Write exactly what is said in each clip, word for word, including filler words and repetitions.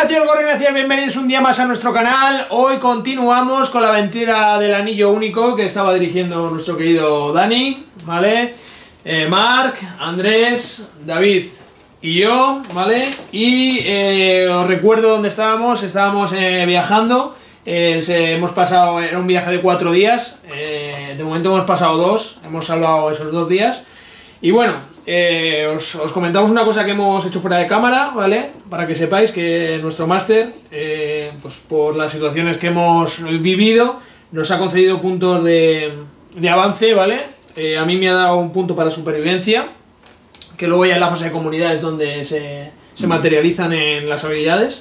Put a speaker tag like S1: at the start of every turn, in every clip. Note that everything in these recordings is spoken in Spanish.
S1: nacidos Gorrinacias, bienvenidos un día más a nuestro canal. Hoy continuamos con la aventura del anillo único que estaba dirigiendo nuestro querido Dani, ¿vale? Eh, Marc, Andrés, David y yo, ¿vale? Y eh, os recuerdo dónde estábamos, estábamos eh, viajando, eh, se, hemos pasado, era un viaje de cuatro días, eh, de momento hemos pasado dos, hemos salvado esos dos días. Y bueno, eh, os, os comentamos una cosa que hemos hecho fuera de cámara, ¿vale? Para que sepáis que nuestro máster, eh, pues por las situaciones que hemos vivido, nos ha concedido puntos de, de avance, ¿vale? Eh, a mí me ha dado un punto para supervivencia, que luego ya en la fase de comunidad es donde se, se materializan en las habilidades.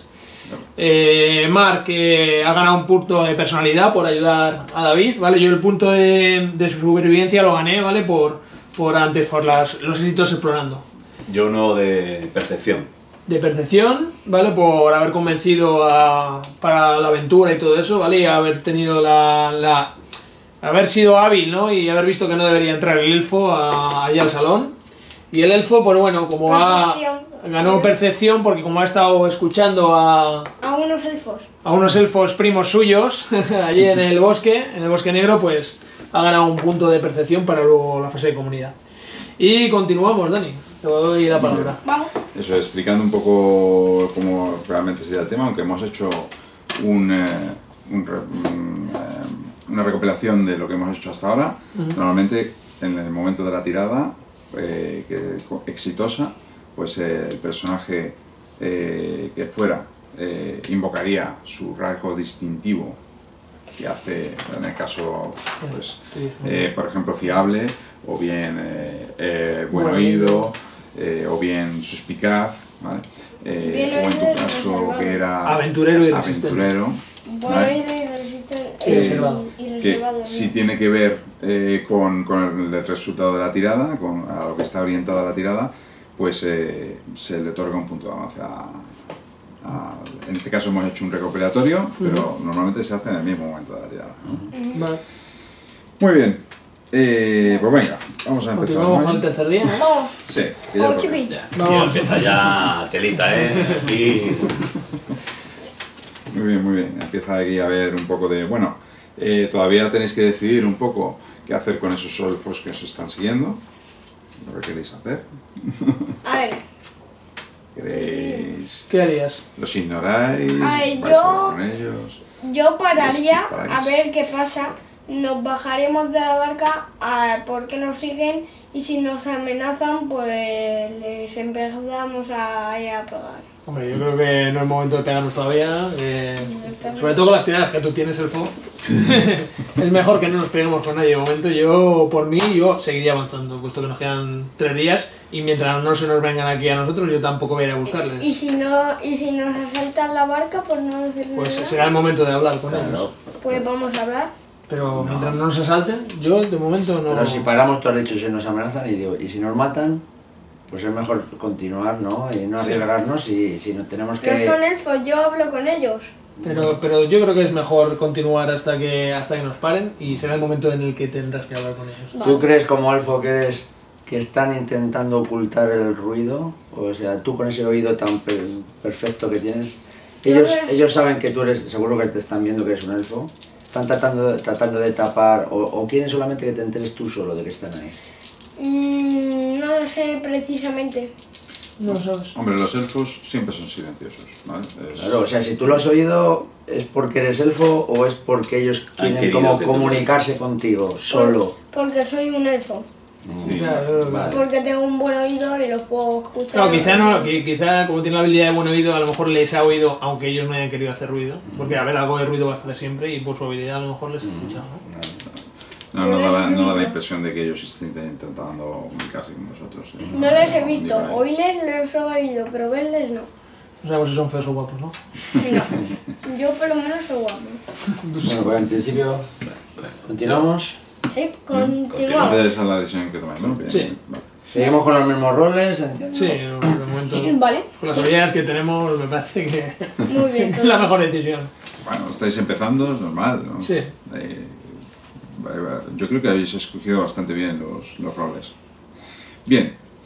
S1: Eh, Marc eh, ha ganado un punto de personalidad por ayudar a David, ¿vale? Yo el punto de, de supervivencia lo gané, ¿vale? Por... por antes, por las, los éxitos explorando.
S2: Yo uno de percepción.
S1: De percepción, ¿vale? Por haber convencido a, para la aventura y todo eso, ¿vale? Y haber tenido la, la... haber sido hábil, ¿no? Y haber visto que no debería entrar el elfo a, allá al salón. Y el elfo, pues bueno, como percepción. ha... ganó percepción porque como ha estado escuchando a...
S3: a unos elfos.
S1: A unos elfos primos suyos, allí en el bosque, en el bosque negro, pues... ha ganado un punto de percepción para luego la fase de comunidad. Y continuamos, Dani, te doy la palabra.
S3: Vamos.
S2: Eso, explicando un poco cómo realmente sería el tema, aunque hemos hecho un, eh, un, un, eh, una recopilación de lo que hemos hecho hasta ahora. Uh-huh. Normalmente, en el momento de la tirada, eh, que, exitosa, pues eh, el personaje eh, que fuera eh, invocaría su rasgo distintivo, que hace, en el caso, pues, eh, por ejemplo, fiable, o bien eh, eh, buen oído, eh, o bien suspicaz, ¿vale? Eh, o en tu caso, que era
S1: aventurero y resistente.
S2: Aventurero,
S3: ¿vale? y resistente,
S1: y reservado.
S3: Eh,
S2: que si tiene que ver eh, con, con el resultado de la tirada, con a lo que está orientada la tirada, pues eh, se le otorga un punto de avance a... en este caso hemos hecho un recopilatorio, pero uh-huh. normalmente se hace en el mismo momento de la tirada, ¿no? Uh-huh. Vale. Muy bien, eh, pues venga, vamos a empezar.
S1: ¿Continuamos con el tercer día?
S3: Vamos.
S2: Sí, que ya,
S4: ya. ya empieza ya telita, ¿eh? Y...
S2: Muy bien, muy bien, empieza aquí a ver un poco de... Bueno, eh, todavía tenéis que decidir un poco qué hacer con esos elfos que os están siguiendo, lo que queréis hacer.
S3: A ver.
S2: ¿Queréis?
S1: ¿Qué harías?
S2: ¿Los ignoráis?
S3: Ay,
S2: ¿Vais
S3: yo,
S2: a hablar con ellos?
S3: Yo pararía a ver qué pasa. Nos bajaremos de la barca a por qué nos siguen y si nos amenazan, pues les empezamos a, a pegar.
S1: Hombre, yo creo que no es momento de pegarnos todavía. Eh, sobre todo con las tiradas que tú tienes, elfo. Es mejor que no nos peguemos con nadie de momento. Yo, por mí, yo seguiría avanzando, puesto que nos quedan tres días y mientras no se nos vengan aquí a nosotros, yo tampoco voy a ir a buscarles.
S3: Y, y si no, y si nos asaltan la barca, pues no decirles
S1: Pues
S3: nada.
S1: será el momento de hablar con
S4: claro.
S1: ellos.
S3: Pues vamos a hablar.
S1: Pero
S4: no.
S1: mientras no nos asalten, yo de momento no...
S5: Pero si paramos, tú has dicho, si nos amenazan y digo, y si nos matan, pues es mejor continuar, ¿no? Y no arriesgarnos y si no tenemos que...
S3: Pero son elfos, yo hablo con ellos.
S1: Pero, pero yo creo que es mejor continuar hasta que hasta que nos paren y será el momento en el que tendrás que hablar con ellos.
S5: Vale. ¿Tú crees como elfo que eres que están intentando ocultar el ruido? O sea, tú con ese oído tan per perfecto que tienes, ellos, ellos saben que tú eres, seguro que te están viendo que eres un elfo, están tratando de, tratando de tapar o, o quieren solamente que te enteres tú solo de que están ahí.
S3: Mm, no lo sé precisamente.
S1: No lo sabes.
S2: Hombre, los elfos siempre son silenciosos, ¿vale? Es...
S5: Claro, o sea, si tú lo has oído, ¿es porque eres elfo o es porque ellos quieren como comunicarse contigo, solo?
S3: Porque soy un elfo.
S2: Sí.
S1: Claro,
S5: vale.
S3: Porque tengo un buen oído y lo puedo escuchar.
S1: Claro, quizá, no, quizá como tiene la habilidad de buen oído, a lo mejor les ha oído, aunque ellos no hayan querido hacer ruido. Porque a ver, algo de ruido va a hacer siempre y por su habilidad a lo mejor les ha escuchado, ¿no?
S2: No, no da, no da la impresión de que ellos estén intentando comunicarse con nosotros. ¿eh?
S3: No les he visto, oírles les he oído, pero verles no.
S1: No sabemos si son feos o guapos, ¿no?
S3: No, yo por lo menos soy guapo.
S5: Bueno, pues en principio, ¿continuamos?
S3: Sí, continuamos.
S2: Esa es la decisión que tomáis, ¿no? Bien,
S1: Sí.
S2: vale.
S5: ¿Seguimos con los mismos roles? ¿Entiendo?
S1: Sí, de momento.
S3: Vale.
S1: Con las
S3: sí.
S1: habilidades que tenemos, me parece que
S3: Muy bien,
S1: es la mejor decisión.
S2: Bueno, estáis empezando, es normal, ¿no?
S1: Sí.
S2: Eh, yo creo que habéis escogido bastante bien los, los roles. Bien,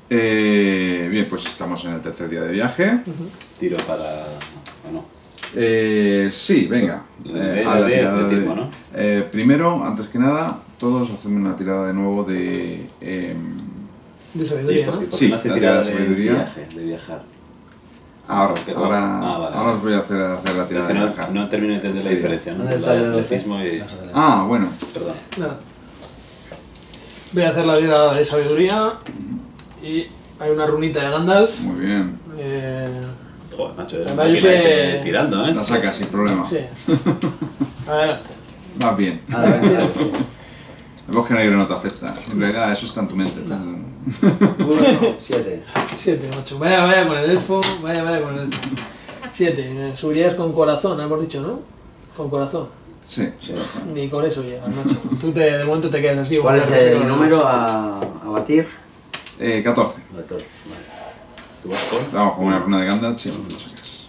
S2: Eh, bien, pues estamos en el tercer día de viaje.
S1: Uh-huh.
S4: Tiro para... ¿o no?
S2: Eh, sí, venga.
S4: De,
S2: Eh, a la
S4: de
S2: tirada de-
S4: atletismo, ¿no?
S2: eh, primero, antes que nada, todos hacemos una tirada de nuevo de... em,
S1: De
S4: Sí,
S1: sabiduría, ¿no?
S4: porque, porque
S2: Sí,
S4: no hace
S2: la
S4: tirada
S2: tirada de
S4: de
S2: sabiduría.
S4: viaje, de viajar.
S2: ahora,
S4: Porque-
S2: ahora,
S4: ah, vale.
S2: ahora os voy a hacer, hacer la
S4: Es
S2: tirada
S4: que
S2: de
S4: no,
S2: viajar.
S4: no termino de entender la
S2: Sí.
S4: diferencia, ¿no?
S5: ¿Dónde
S4: La
S5: está el
S4: de
S5: de doce?
S4: atletismo y...
S5: Más adelante.
S2: Ah, bueno.
S4: Perdón.
S1: Nada. Voy a hacer la tirada de sabiduría. Y hay una runita de Gandalf.
S2: Muy bien.
S1: Eh,
S4: Joder, macho, es
S1: Además, yo
S4: máquina
S1: sé-
S4: de- tirando, ¿eh?
S2: La sacas sin problema.
S1: sí. Adelante.
S2: Vas bien.
S5: Adelante, sí.
S2: Vemos que no hay que no te afecta. En realidad eso está en tu mente.
S5: Uno, siete.
S1: Siete, macho. Vaya, vaya con el elfo. Vaya, vaya con el elfo. Siete. Eh, Subirías con corazón, hemos dicho, ¿no? Con corazón.
S2: Sí.
S5: Sí.
S1: Ni con eso llegas, macho. Tú te, de momento te quedas así.
S5: ¿Cuál es
S1: bueno,
S5: el
S1: no sé,
S5: número a, a batir?
S2: Eh, catorce.
S5: catorce. Vale.
S4: ¿Tú vas con?
S2: Vamos con una runa de Gandalf, sí, lo sacas.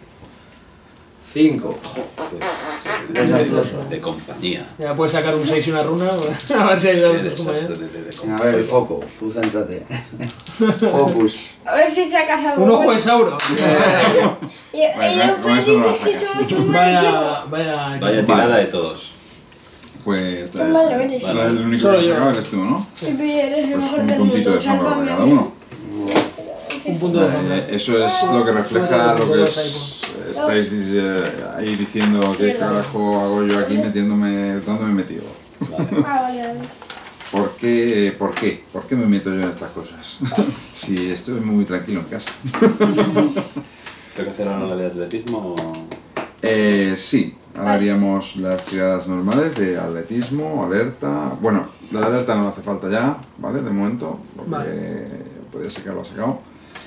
S5: cinco. Desastroso.
S4: De compañía.
S1: Ya puedes sacar un seis y una runa. A ver si hay dos
S4: De
S1: veces como
S4: desastre,
S1: ya.
S4: de- de- de
S5: Venga, a ver, el foco. Tú céntrate. Focus.
S3: A ver si sacas algo.
S1: Un ojo
S3: bueno.
S1: de Sauro.
S3: Y, y
S2: Bueno,
S3: después
S2: con eso no la
S3: dices que
S2: sacas.
S3: somos un mal equipo.
S1: Vaya, vaya.
S4: Vaya tirada de todos.
S2: Pues
S3: Qué malo eres.
S2: eh, el único
S1: Solo
S2: que
S1: yo.
S2: has sacado eres tú, ¿no?
S3: Sí, pero eres el
S2: Pues
S3: mejor
S2: un
S3: del
S2: puntito
S3: mundo.
S2: de sombra para
S3: Sálvame
S2: cada
S3: a mí.
S2: uno.
S1: Un punto de sombra.
S2: Eh, eso es lo que refleja lo que os estáis eh, ahí diciendo que carajo hago yo aquí metiéndome, ¿dónde me he metido?
S3: Ah, vale, vale.
S2: ¿Por qué, ¿Por qué? ¿Por qué me meto yo en estas cosas? Si estoy muy tranquilo en casa.
S4: ¿Tengo que hacer ahora la de atletismo o...?
S2: Eh, sí, ahora haríamos las tiradas normales de atletismo, alerta. Bueno, la de alerta no hace falta ya, ¿vale? De momento, porque
S1: Vale.
S2: podía sacarlo, ha sacado.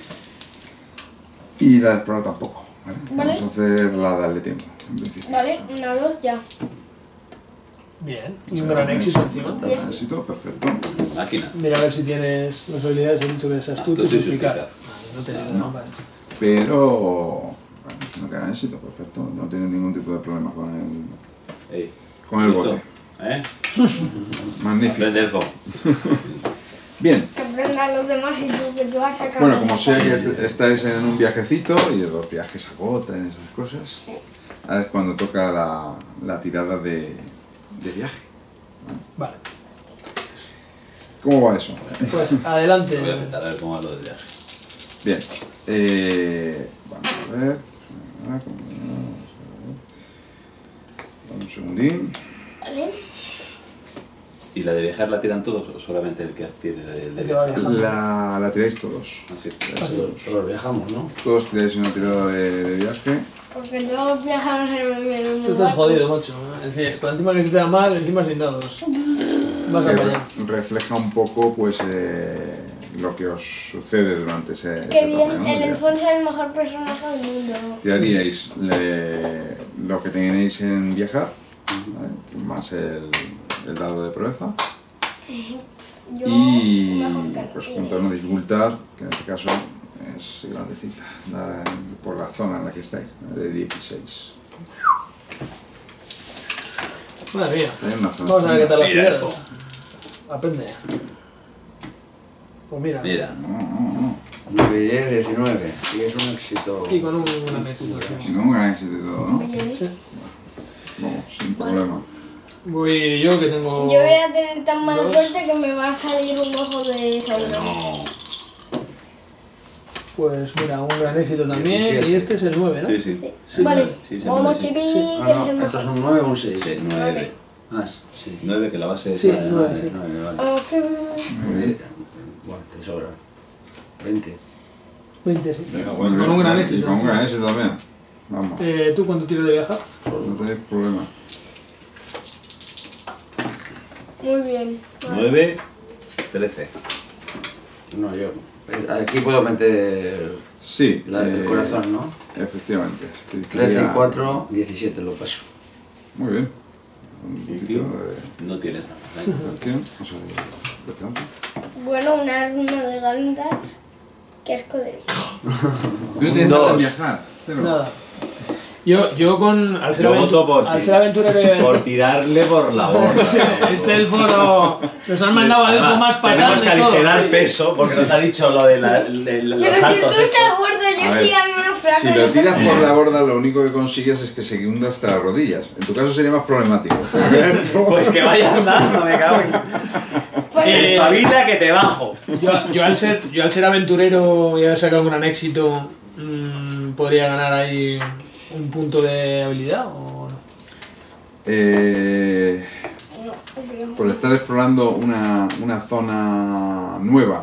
S2: Y la de explorar tampoco, ¿vale?
S3: Vale.
S2: Vamos a hacer la de atletismo, en principio.
S3: Vale, una, dos, ya.
S1: Bien. Y un gran éxito encima.
S3: Bien.
S2: Éxito, perfecto.
S4: Máquina.
S1: Mira a ver si tienes las habilidades. He dicho que eres astuto y
S4: Astuto y
S1: suspicaz.
S4: suspicaz.
S1: Vale, no te digo,
S2: No.
S1: no, vale.
S2: Pero, bueno, es una gran éxito, perfecto. No tiene ningún tipo de problema con el,
S4: Ey,
S2: con el
S4: ¿listo?
S2: bote.
S4: ¿Eh?
S2: Magnífico.
S4: Aprende elfo.
S2: Bien.
S3: Que aprendan los demás y tú que tú has sacado.
S2: Bueno, como sea que estáis en un viajecito y los viajes agotan y esas cosas, ahora es cuando toca la, la tirada de, de viaje.
S1: Vale.
S2: ¿Cómo va eso?
S1: Pues adelante.
S4: Voy a apretar a ver cómo va lo de viaje.
S2: Bien. Eh, vamos a ver. Vamos a ver. Dame un segundín.
S3: Vale.
S4: ¿Y la de viajar la tiran todos o solamente el que tiene el de
S1: El que va
S4: viajar?
S1: viajando.
S2: La, la tiráis todos.
S4: Así.
S5: Todos, todos viajamos, ¿no?
S2: Todos tiráis una tirada de, de viaje.
S3: Porque todos viajamos en el mismo
S1: Tú estás jodido, macho. Es decir, por encima que se te da mal, encima sin dados. Vas a
S2: Que
S1: fallar.
S2: re- refleja un poco pues eh, lo que os sucede durante ese,
S3: Qué
S2: ese
S3: bien,
S2: torneo, ¿no?
S3: el
S2: De-
S3: Alfonso es el mejor personaje del mundo.
S2: Tiraríais le- lo que tenéis en viajar, ¿vale? Más el, el dado de proeza,
S3: Yo,
S2: y
S3: mejor que
S2: pues
S3: nadie.
S2: junto a una dificultad, que en este caso es grandecita, la- por la zona en la que estáis, de dieciséis.
S1: Madre mía.
S2: Hay una zona-
S1: Vamos a ver qué tal las
S4: Mira,
S1: tiradas.
S4: elfo.
S1: Aprende. Pues mira.
S4: Mira.
S2: No, no, no.
S5: nueve y diez, diecinueve. Y es un éxito.
S1: Y con un, una mezcla.
S2: Y con un gran éxito y todo, ¿no?
S3: Bien.
S1: Sí.
S2: Vamos, sin problema.
S1: Voy yo que tengo.
S3: Yo voy a tener tan mala
S1: Dos.
S3: suerte que me va a salir un ojo de Sauron.
S4: No.
S1: Pues mira, un gran éxito también.
S5: diecisiete.
S1: Y este es el nueve, ¿no?
S4: Sí, sí.
S3: Sí.
S1: Sí,
S3: Vale,
S1: vale.
S4: Sí, sí,
S3: vamos
S4: sí.
S3: chipi,
S1: Sí.
S5: Ah,
S3: que eres el
S5: no, esto es
S3: mejor.
S5: un nueve o un seis.
S4: Sí, nueve.
S5: Ah, sí.
S4: Nueve, que la base es...
S1: Sí,
S4: la-
S1: nueve, sí.
S5: nueve, vale.
S3: Vamos, que...
S5: Eh, Bueno, te sobra. veinte.
S1: veinte, sí.
S2: Venga,
S1: Con un gran éxito.
S2: Y con un
S1: sí.
S2: gran éxito también. Vamos,
S1: Eh, ¿Tú cuánto tiras de viajar?
S2: no tenéis problema.
S3: Muy bien.
S4: Nueve, trece.
S5: No, yo. Aquí puedo meter
S2: Sí.
S5: la del
S2: eh,
S5: corazón, ¿no?
S2: Efectivamente. Sí,
S5: trece y
S2: sería-
S5: cuatro, diecisiete lo paso.
S2: Muy bien. Un
S4: ¿Y
S2: poquito
S4: tío?
S2: de
S4: No tienes nada. ¿eh?
S2: atención, o sea, de, de trampa.
S3: Bueno, una runa de Gandalf. Qué asco de...
S2: No tienes
S5: Dos.
S2: nada de viajar. Cero.
S1: Nada. Yo, yo con... Al ser,
S4: Yo
S1: aventu
S4: voto por,
S1: al ser aventurero...
S4: por tirarle por la borda.
S1: Este elfo no... Nos han mandado al elfo más
S4: Tenemos
S1: patas
S4: que
S1: de todo.
S4: aligerar peso porque nos ha dicho lo de, la, de los
S3: Pero si
S4: saltos.
S3: tú
S4: estos.
S3: estás gordo, yo
S2: A ver,
S3: sí al menos flaco.
S2: Si
S3: yo
S2: lo tiras
S3: también.
S2: por la borda, lo único que consigues es que se hunda hasta las rodillas. En tu caso sería más problemático.
S4: Pues que vaya andando, me cago en...
S3: Pues,
S1: Eh,
S4: Espabila que te bajo.
S1: Yo, yo, al ser, yo al ser aventurero y haber sacado un gran éxito, mmm, ¿podría ganar ahí un punto de habilidad o no?
S2: Eh,
S3: no, creo.
S2: por estar explorando una, una zona nueva.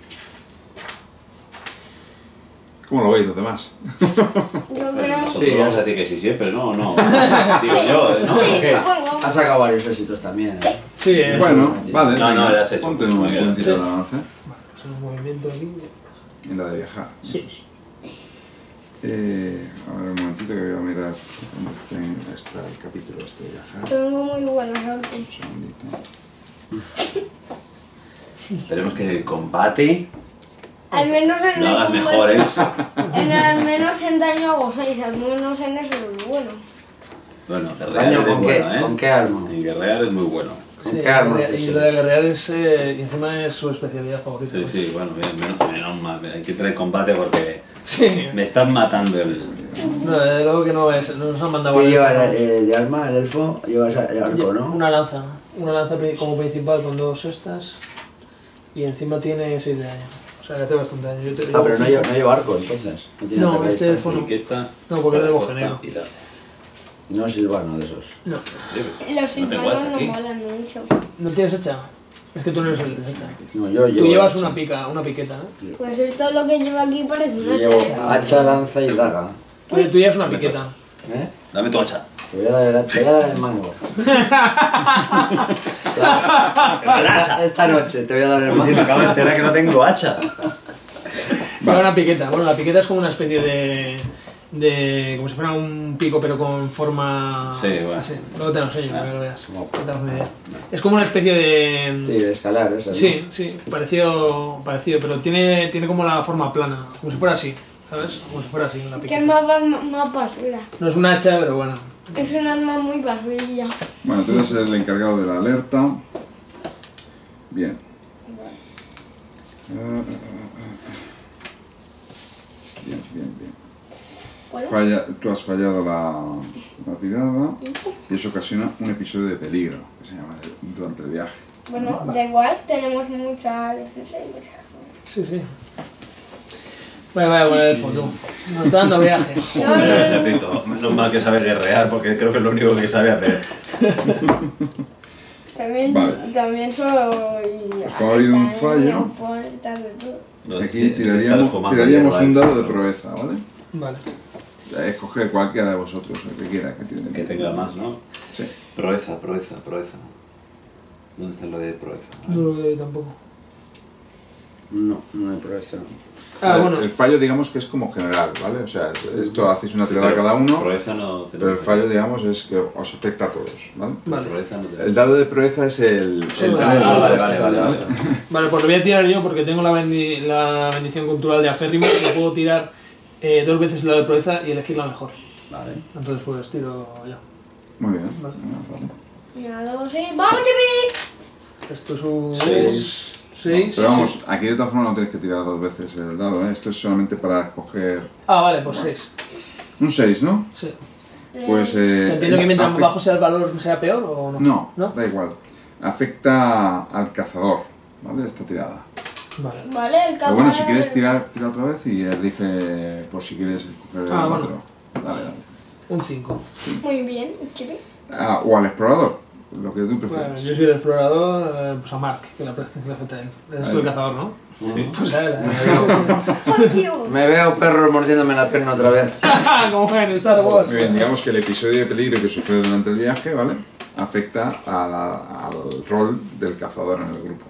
S2: ¿Cómo lo veis los demás?
S3: Yo creo.
S4: Nosotros
S5: Sí,
S4: vamos
S5: ya.
S4: a decir que sí siempre, ¿no? ¿O no? Digo yo, ¿no?
S3: Sí,
S4: ¿O qué?
S3: supongo.
S5: Ha sacado varios éxitos también. ¿eh?
S1: Sí, es
S2: Bueno, vale.
S4: No, no,
S2: venga,
S4: lo has hecho.
S2: Ponte un
S4: Muy bien.
S2: puntito
S1: Sí.
S2: de avance
S1: es un movimiento aquí.
S2: en la de viajar.
S1: Sí.
S2: Eh, a ver un momentito que voy a mirar dónde está, está el capítulo este de viajar.
S3: Tengo muy buenos autos.
S2: Un segundito.
S4: Esperemos que en el combate
S3: Al menos en
S4: lo
S3: el
S4: hagas
S3: combate-
S4: mejor, ¿eh?
S3: En al menos en daño hago seis, al menos en eso es bueno.
S4: Bueno, guerrear
S5: Daño
S4: es
S5: con,
S4: bueno,
S5: qué,
S4: ¿eh?
S5: ¿Con qué arma?
S4: Y guerrear es muy bueno.
S5: ¿Con
S1: Sí,
S5: qué armas
S1: y
S5: es
S1: lo de
S5: eso?
S1: guerrear es, eh, y encima es su especialidad favorita.
S4: Sí,
S1: pues.
S4: sí, bueno, bien, menos, menos mal. Hay que traer combate porque
S1: Sí.
S4: me están matando el...
S1: No, desde luego que no es, no nos han mandado
S5: ¿Qué
S1: al
S5: lleva
S1: elfo,
S5: el, el de arma, el elfo? Llevas el arco, ¿no?
S1: Una lanza, una lanza pri- como principal con dos estas y encima tiene seis de daño. O sea que hace bastante daño. Yo te-
S5: Ah,
S1: yo
S5: pero no
S1: cinco.
S5: lleva, no lleva arco, entonces. No, tiene
S1: No,
S5: ataque a
S1: este
S5: distancia.
S1: elfo no.
S4: etiqueta...
S1: No, porque es de
S4: para
S1: boje
S4: corta
S1: negro.
S4: y la-
S5: No es silvano de esos.
S1: No,
S3: Los
S4: No tengo
S3: silvanos
S4: hacha
S3: no
S4: aquí.
S3: molan mucho.
S1: no tienes hacha. Es que tú no eres el deshacha.
S5: No, yo
S1: Tú
S5: llevo
S1: llevas
S5: hacha.
S1: una pica, una piqueta, ¿no?
S3: Pues esto lo que lleva aquí parece
S5: Yo
S3: una
S5: llevo
S3: chaqueta.
S5: hacha, lanza y daga.
S1: Oye, tú llevas una
S4: Dame tu
S1: piqueta.
S5: ¿Eh?
S4: Dame tu hacha.
S5: Te voy a dar, te voy a dar el mango. esta, esta noche te voy a dar el
S4: Oye, me
S5: mango.
S4: acabo de enterar que no tengo hacha.
S1: Lleva una piqueta. Bueno, la piqueta es como una especie de... de como si fuera un pico pero con forma...
S4: Sí, bueno.
S1: Así. Luego te lo enseño para que lo veas. No te hagas una idea. Es como una especie de...
S5: Sí, de escalar, esa. ¿no?
S1: Sí, sí, parecido, parecido, pero tiene, tiene como la forma plana, como si fuera así, ¿sabes? Como si fuera así, una
S3: Que
S1: piqueta.
S3: es más, más, más basura.
S1: No es un hacha, pero bueno.
S3: Es un arma muy basurilla.
S2: Bueno, tú eres el encargado de la alerta. Bien. Ah, ah, ah, ah. Bien, bien, bien.
S3: ¿Cuál?
S2: Falla, tú has fallado la, la tirada y eso ocasiona un episodio de peligro que se llama el- durante el viaje.
S3: Bueno, da igual, tenemos mucha defensa y mucha...
S1: Sí, sí. Vaya, vaya con el elfo, tú. Nos está dando viaje.
S3: No,
S4: El
S3: no,
S4: ejército. Menos mal que sabe guerrear porque creo que es lo único que sabe hacer.
S3: también,
S2: Vale.
S3: también soy...
S2: como ha habido un fallo,
S3: fuerte de todo.
S4: No,
S2: Aquí
S4: sí,
S2: tiraríamos,
S4: está
S2: tiraríamos
S4: fumando
S2: un
S4: hierba,
S2: dado de
S4: ¿no?
S2: proeza, ¿vale?
S1: Vale.
S2: Escoger cualquiera de vosotros, el que quiera. Que, tiene.
S4: Que tenga más, ¿no?
S2: Sí.
S4: Proeza, proeza, proeza. ¿Dónde está lo de proeza?
S1: No lo veo tampoco.
S5: No, no hay proeza.
S1: Ah,
S2: el,
S1: bueno.
S2: el fallo, digamos que es como general, ¿vale? O sea, esto hacéis una
S4: Sí,
S2: tirada
S4: pero
S2: cada uno,
S4: Proeza no...
S2: pero el fallo, digamos, es que os afecta a todos, ¿vale?
S1: Vale.
S4: Proeza no te...
S2: El dado de proeza es el... el
S1: Solo
S2: dado
S1: el-
S2: de
S4: Ah, vale,
S2: proeza,
S4: vale, vale, vale.
S1: Vale, pues lo voy a tirar yo porque tengo la, bendi- la bendición cultural de Aférrimo y puedo tirar eh, dos veces el dado de proeza y elegir la mejor.
S5: Vale.
S1: Entonces pues tiro ya.
S2: Muy bien.
S1: Vale.
S2: Vale.
S3: Una, dos, sí. ¡Vamos, Chipi!
S1: Esto es un...
S4: Seis.
S1: seis.
S2: Pero vamos,
S1: sí.
S2: aquí de todas formas no tenéis que tirar dos veces el dado, ¿eh? Esto es solamente para escoger
S1: Ah, vale, pues seis.
S2: un seis, ¿no?
S1: Sí.
S2: Pues... Eh,
S1: Entiendo que mientras más
S2: afec-
S1: bajo sea el valor sea peor o no.
S2: No,
S1: ¿No?
S2: da igual. Afecta al cazador, ¿vale? Esta tirada.
S1: Vale.
S3: Vale, el
S2: Pero bueno, si
S3: cazador-
S2: quieres tirar, tira otra vez y elige por si quieres escoger
S1: Ah,
S2: el
S1: bueno.
S2: otro. Dale, dale.
S1: Un cinco.
S3: Muy bien, Chipi.
S2: Ah, o al explorador, lo que tú prefieras.
S1: Bueno, yo soy el explorador, eh, pues a Mark, que la presta que le afecta a él. Eres tú el
S2: Ahí.
S1: cazador, ¿no?
S4: Sí.
S1: Pues a él.
S3: Fuck you.
S5: Me veo perro mordiéndome la pierna otra vez.
S1: Como en Star Wars.
S2: Muy bien, digamos que el episodio de peligro que sucede durante el viaje, ¿vale? Afecta a la- al rol del cazador en el grupo.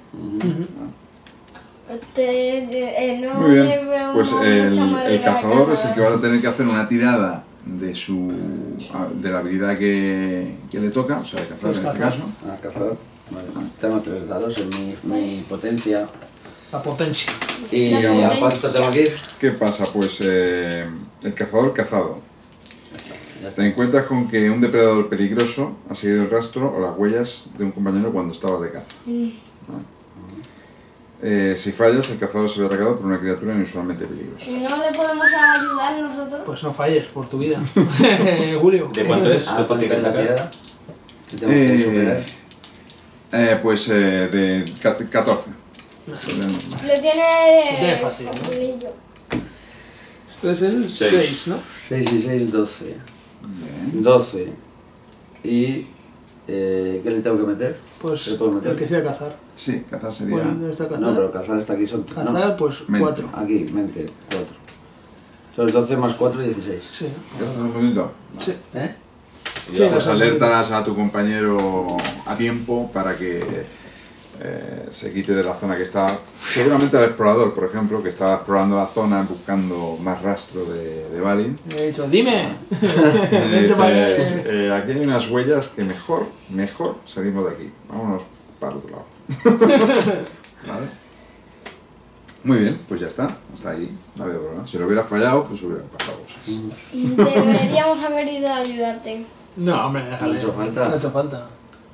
S3: Este, eh, no
S2: Muy bien,
S3: le veo
S2: pues
S3: mucha
S2: el,
S3: madera
S2: el
S3: de
S2: cazador es el que va a tener que hacer una tirada de su de la habilidad que, que le toca, o sea, de cazar
S1: Es
S2: en este
S1: cazar.
S2: caso.
S5: A cazar. Vale. Tengo tres dados en mi, mi potencia.
S1: La potencia.
S5: ¿Y
S3: La
S5: a
S3: potencia.
S5: cuánto tengo que ir?
S2: ¿Qué pasa? Pues eh, el cazador cazado.
S5: Ya está.
S2: Te encuentras con que un depredador peligroso ha seguido el rastro o las huellas de un compañero cuando estabas de caza.
S3: Mm.
S2: ¿Vale? Eh, si fallas, el cazador se ve atacado por una criatura inusualmente peligrosa.
S3: ¿Y no le podemos ayudar nosotros?
S1: Pues no falles por tu vida. Julio.
S4: ¿De cuánto es?
S5: Ah,
S4: ¿Cuánto
S5: ¿cuánto
S4: tienes
S5: es la
S4: que sacar?
S5: tirada? ¿Qué tengo que superar?
S2: Eh, eh, pues eh, de ca- catorce.
S3: Le tiene...
S1: Lo tiene fácil, ¿no?
S3: facilillo.
S1: Esto es el
S4: Seis.
S1: seis, ¿no?
S5: seis y seis, doce.
S2: Bien.
S5: doce. Y... Eh, ¿qué le tengo que meter?
S1: Pues
S5: ¿Le puedo meter?
S1: el que sea cazar.
S2: Sí, cazar sería...
S1: Pues, ¿dónde está cazar?
S5: No, pero cazar está aquí, son...
S1: Cazar,
S5: no,
S1: pues
S2: mente.
S1: cuatro.
S5: aquí, mente, cuatro. Entonces doce más cuatro, dieciséis.
S1: Sí.
S2: ¿Cazas un poquito?
S1: Sí.
S5: ¿Eh?
S2: Y
S1: Sí,
S2: pues
S1: cazar un
S2: alertas a tu compañero a tiempo para que eh, se quite de la zona que está. Seguramente al explorador, por ejemplo, que estaba explorando la zona buscando más rastro de, de Balin.
S1: He dicho, dime.
S2: Y le
S1: Vente para allá.
S2: dices, eh, aquí hay unas huellas que mejor, mejor salimos de aquí. Vámonos para el otro lado. ¿Vale? Muy bien, pues ya está. Hasta ahí. No había problema. Si lo hubiera fallado, pues hubieran pasado cosas.
S3: Deberíamos haber ido a ayudarte.
S1: No, hombre, déjale.
S5: No ha hecho falta.
S1: No ha hecho falta.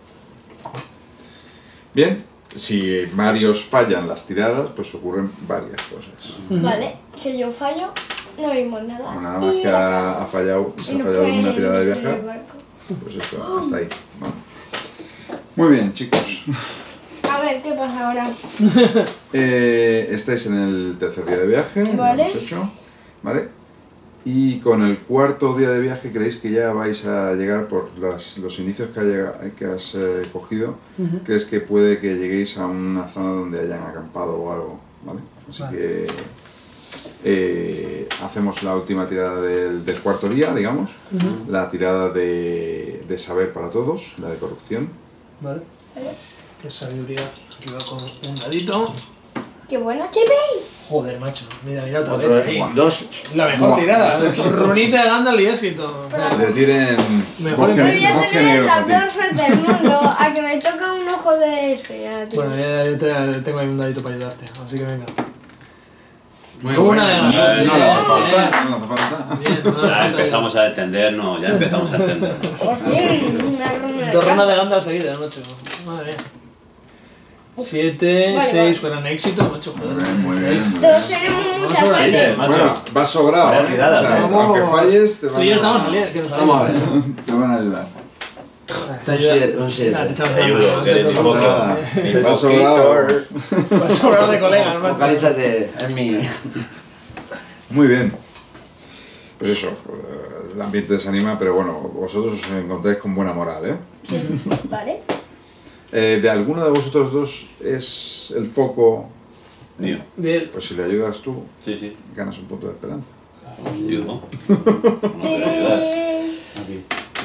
S2: Bien, si varios fallan las tiradas, pues ocurren varias cosas.
S3: Vale, si yo fallo, no vimos nada.
S2: Como nada más
S3: Y
S2: que ha, ha fallado,
S3: y
S2: se ha
S3: nos
S2: fallado
S3: pueden
S2: una tirada de
S3: ir en
S2: viajar,
S3: el barco.
S2: pues esto, hasta ahí. Vale. Muy bien, chicos.
S3: A ver, ¿qué pasa ahora?
S2: Eh, estáis en el tercer día de viaje, lo
S3: Vale.
S2: hemos hecho, ¿vale? Y con el cuarto día de viaje creéis que ya vais a llegar por las, los indicios que, ha llega- que has eh, cogido, crees que puede que lleguéis a una zona donde hayan acampado o algo, ¿vale? Así
S1: Vale.
S2: que eh, hacemos la última tirada del, del cuarto día, digamos, la tirada de, de saber para todos, la de corrupción.
S1: Vale.
S3: Vale.
S1: Qué sabiduría. Aquí va con un dadito.
S3: ¡Qué buena, Chipi!
S1: Joder, macho. Mira, mira otra
S5: Otro,
S1: vez. ahí.
S5: dos.
S1: La mejor
S2: Buah.
S1: tirada. Runita de Gandalf y éxito. O sea,
S2: Le tiren
S1: Mejor
S2: bosque,
S1: que-
S3: Voy a
S2: bosque
S3: tener
S2: negros a
S3: la
S2: ti.
S3: peor suerte del mundo, a que me toca un ojo de ese. Ya, tío.
S1: Bueno, ya yo te- tengo ahí un dadito para ayudarte. Así que venga.
S2: Muy
S1: Una de
S2: bueno.
S1: las-
S2: No, no le hace
S1: Bien.
S2: falta, no le hace falta.
S1: Bien, no,
S4: Ya empezamos a entendernos, ya empezamos a entendernos.
S3: Por fin, una runa de
S1: Dos runas de
S3: campo.
S1: Gandalf seguidas, macho. Madre mía. Siete,
S3: Vale,
S1: seis
S3: vale.
S1: con éxito, macho.
S2: Muy
S1: Joder.
S2: bien, muy bien,
S1: Seis.
S2: muy bien.
S3: Todos tenemos mucha
S1: Vamos a ver.
S3: suerte.
S4: Macho.
S2: Bueno, vas sobrado,
S4: Vaya
S2: ¿eh?
S4: tirada,
S2: O sea,
S1: vamos.
S2: aunque falles, te
S1: Tú
S2: van,
S1: y yo
S2: a,
S1: estamos saliendo, que nos
S5: Vamos a ver.
S2: te van a ayudar.
S1: Te
S5: Un
S1: ayuda.
S5: siete, un siete.
S1: Ah, te echamos
S4: Te
S1: una
S4: ayudo,
S1: mano,
S4: que eres
S1: no
S4: mi
S1: te
S4: foco.
S1: preocupes.
S2: Nada. Vas sobrado.
S1: Vas sobrado de colegas, macho.
S5: Focalízate en mi...
S2: Muy bien. Pues eso, eh, el ambiente desanima, pero bueno, vosotros os encontráis con buena moral, ¿eh?
S3: Vale.
S2: Eh, ¿De alguno de vosotros dos es el foco?
S4: Mío.
S1: Bien.
S2: Pues si le ayudas tú,
S4: Sí, sí.
S2: ganas un punto de esperanza.
S4: Ayudo. No te voy a ayudar.
S3: Tirín.
S5: Aquí.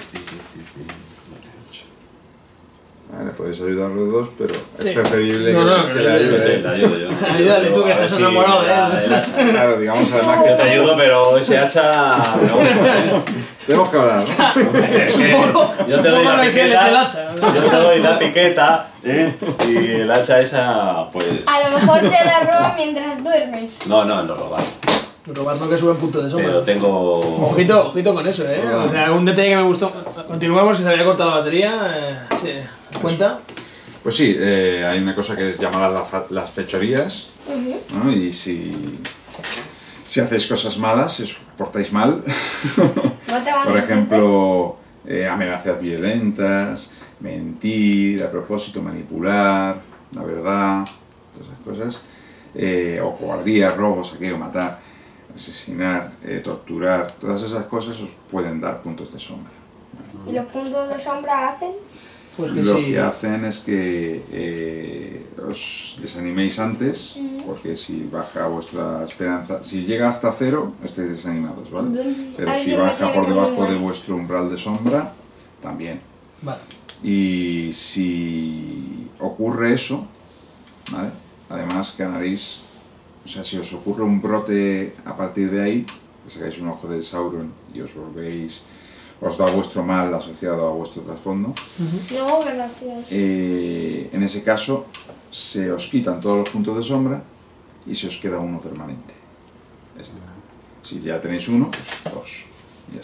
S2: Vale, podéis ayudar los dos, pero
S1: Sí.
S2: es preferible
S1: No,
S2: que,
S1: no,
S2: que
S1: que
S2: le
S1: le
S2: ayude.
S4: Te
S2: él.
S4: ayudo yo.
S1: Ayúdale tú, que
S4: A
S1: estás
S4: ver si
S1: enamorado
S4: me
S1: de
S4: da
S1: él.
S4: el hacha.
S2: Claro, digamos además que
S4: Yo te ayudo, pero ese hacha me gusta, ¿eh?
S2: tenemos que hablar, ¿no?
S4: Es que
S1: Supongo-
S4: yo te doy
S1: supongo
S4: la
S1: no es él, es el
S4: piqueta,
S1: hacha.
S4: yo te doy la piqueta, ¿eh? Y el hacha esa, pues...
S3: A lo mejor te la roban mientras duermes.
S4: No, no, no robar.
S1: Robar no que sube en punto de sombra.
S4: Pero tengo...
S1: Ojito, ojito con eso, eh. O sea, un detalle que me gustó. Continuamos, que se había cortado la batería. Eh, sí. ¿Cuenta?
S2: Pues sí, eh, hay una cosa que es llamada la fa- las fechorías, ¿no? Y si, si hacéis cosas malas, si os portáis mal,
S3: No te van
S2: por
S3: a
S2: ejemplo, eh, amenazas violentas, mentir, a propósito manipular, la verdad, todas esas cosas, eh, o cobardía, robo, saqueo, matar, asesinar, eh, torturar, todas esas cosas os pueden dar puntos de sombra.
S3: ¿Y los puntos de sombra hacen?
S1: Pues que
S2: Lo
S1: sí.
S2: que hacen es que eh, os desaniméis antes, porque si baja vuestra esperanza, si llega hasta cero, estáis desanimados, ¿vale?
S3: Mm,
S2: Pero si
S3: alguien me
S2: baja
S3: tiene
S2: por
S3: que
S2: debajo
S3: ayudar.
S2: de vuestro umbral de sombra, también.
S1: Vale.
S2: Y si ocurre eso, ¿vale? Además ganaréis, o sea, si os ocurre un brote a partir de ahí, que sacáis un ojo de Sauron y os volvéis, os da vuestro mal asociado a vuestro trasfondo,
S3: No, gracias.
S2: eh, en ese caso se os quitan todos los puntos de sombra y se os queda uno permanente. Este. Si ya tenéis uno, pues dos. Y así.
S3: Qué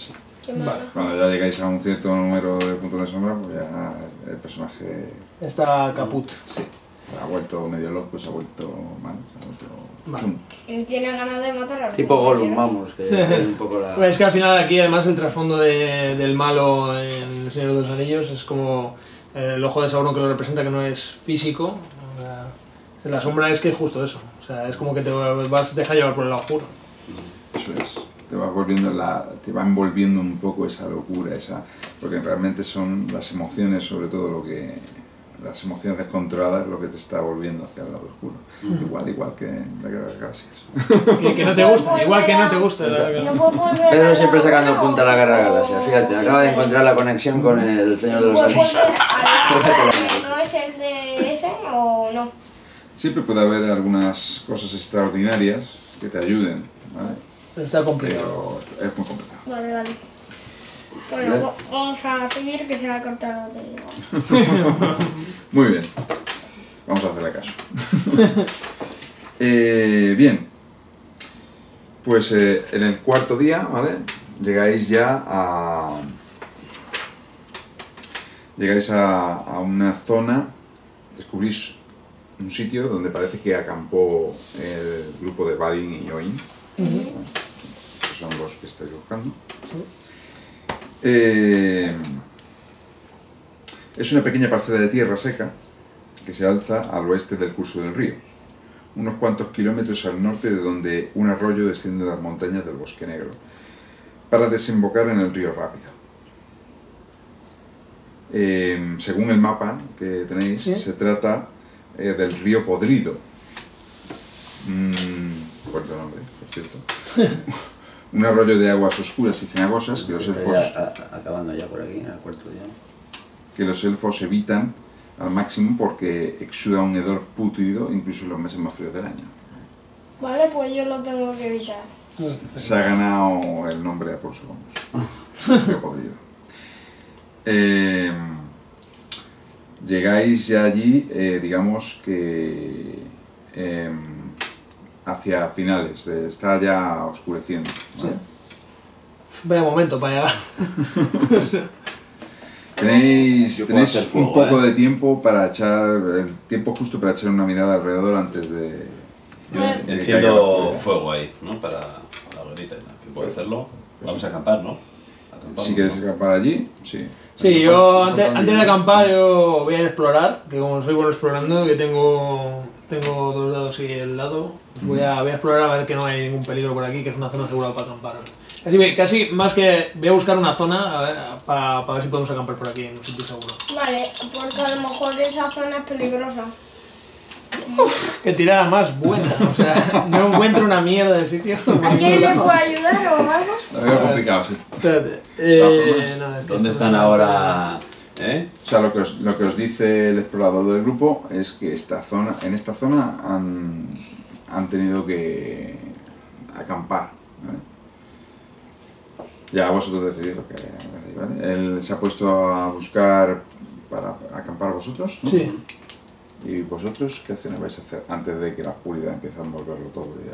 S3: semana.
S1: Vale.
S2: Cuando ya llegáis a un cierto número de puntos de sombra, pues ya el personaje
S1: Está caput.
S2: sí, ha vuelto medio loco, se ha vuelto mal, se ha vuelto
S1: Vale.
S2: chungo.
S3: Y tiene ganas de matar a alguien.
S5: Tipo Gollum, vamos, que
S1: Sí.
S5: es un poco la...
S1: Bueno, es que al final aquí además el trasfondo de- del malo en El Señor de los Anillos es como eh, el ojo de Sauron que lo representa, que no es físico. O sea, la sombra es que es justo eso. O sea, es como que te vas a dejar llevar por el lado oscuro.
S2: Eso es, te va volviendo la, te va envolviendo un poco esa locura, esa, porque realmente son las emociones, sobre todo lo que, las emociones descontroladas, lo que te está volviendo hacia el lado oscuro. Mm. Igual, igual que la Guerra de las Galaxias.
S1: Que, que no te gusta, igual que no te gusta.
S3: No puedo volver
S5: Pedro
S3: a
S5: siempre
S3: la
S5: sacando
S3: otra,
S5: punta a la Guerra de las Galaxias.
S3: o-
S5: Fíjate, acaba de encontrar la conexión con el Señor de los
S3: ¿Puedo
S5: Anillos.
S3: volver a la
S5: Fíjate lo
S3: otra,
S5: que-
S3: ¿no es el de ese o no?
S2: Siempre puede haber algunas cosas extraordinarias que te ayuden, ¿vale?
S1: Está complicado.
S2: Pero es muy complicado.
S3: Vale, vale. Bueno,
S5: Vale.
S3: va- vamos a seguir que se va a cortar la batería.
S2: Muy bien, vamos a hacerle caso. Eh, bien, pues eh, en el cuarto día, ¿vale? Llegáis ya a... Llegáis a, a una zona, descubrís un sitio donde parece que acampó el grupo de Balin y Oin, que son los que estáis buscando. Eh, es una pequeña parcela de tierra seca que se alza al oeste del curso del río, unos cuantos kilómetros al norte de donde un arroyo desciende de las montañas del Bosque Negro, para desembocar en el río Rápido. Eh, según el mapa que tenéis,
S1: ¿Sí?
S2: se trata eh, del río Podrido. Mm, fuerte nombre, por cierto. Un arroyo de aguas oscuras y cenagosas que los
S5: Está
S2: elfos,
S5: ya, a- acabando ya por aquí, en el cuarto día.
S2: que los elfos evitan al máximo porque exuda un hedor pútrido incluso en los meses más fríos del año.
S3: Vale, pues yo lo tengo que evitar.
S2: Se ha ganado el nombre a pulso, vamos. Río Podrido. Eh, llegáis ya allí, eh, digamos que eh, hacia finales, de, está ya oscureciendo, ¿vale?
S1: Vaya momento para llegar.
S2: Tenéis,
S4: Yo puedo
S2: tenéis
S4: hacer fuego,
S2: un poco
S4: ¿eh?
S2: de tiempo para echar, el tiempo justo para echar una mirada alrededor antes de...
S4: Yo
S2: de que caiga la
S4: enciendo
S2: oscuridad.
S4: fuego ahí, ¿no? Para la hoguerita. Que puedo hacerlo. Vamos a acampar, ¿no? Acampar,
S2: Si quieres
S4: ¿no?
S2: acampar allí, sí.
S1: Sí,
S5: Falta-
S1: yo
S5: falta
S1: antes,
S5: un
S1: antes de
S5: día.
S1: acampar yo voy a ir a explorar, que como soy bueno explorando, que tengo tengo dos dados y el dado, voy a, voy a explorar a ver que no hay ningún peligro por aquí, que es una zona segura para acampar. Casi, casi más que voy a buscar una zona a ver, para, para ver si podemos acampar por aquí en un sitio seguro.
S3: Vale, porque a lo mejor esa zona es peligrosa.
S1: Qué tirada más buena, o sea, no encuentro una mierda de sitio.
S3: ¿Alguien le puede ayudar o algo?
S2: Lo veo complicado, sí.
S1: Espérate,
S2: De todas
S1: eh,
S2: formas,
S1: nada, es que
S4: ¿Dónde
S1: esto
S4: están
S1: no se-
S4: ahora? ¿Eh?
S2: O sea, lo que, os, lo que os dice el explorador del grupo es que esta zona, en esta zona han, han tenido que acampar, ¿vale? Ya vosotros decidís lo que hacéis, ¿vale? Él se ha puesto a buscar para acampar vosotros, ¿no?
S1: Sí.
S2: ¿Y vosotros qué acciones vais a hacer antes de que la oscuridad empiece a envolverlo todo? Ya,